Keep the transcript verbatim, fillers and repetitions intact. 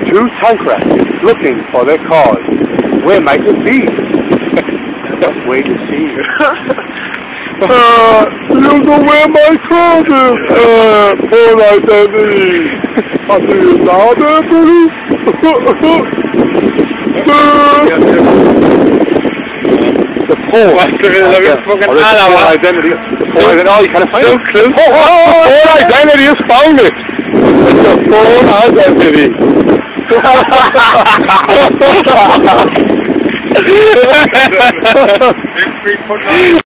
two tank rats looking for their cars. Where might it be? Just wait and see. uh, you know where my car is? Uh, phone identity. Are you now there, police? The phone. What's the real Okay. fucking Oh, there's the phone identity. The phone identity. Oh, you can't find it. Close. Oh, oh, oh, the phone identity is found it. The phone identity. If we put on